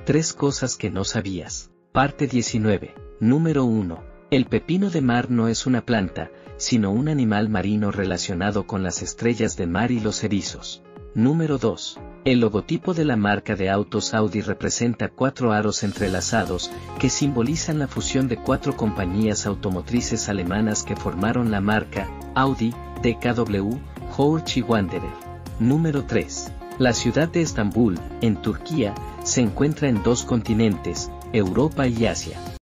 Tres cosas que no sabías. Parte 19. Número 1. El pepino de mar no es una planta, sino un animal marino relacionado con las estrellas de mar y los erizos. Número 2. El logotipo de la marca de autos Audi representa 4 aros entrelazados, que simbolizan la fusión de 4 compañías automotrices alemanas que formaron la marca Audi, DKW, Porsche y Wanderer. Número 3. La ciudad de Estambul, en Turquía, se encuentra en 2 continentes, Europa y Asia.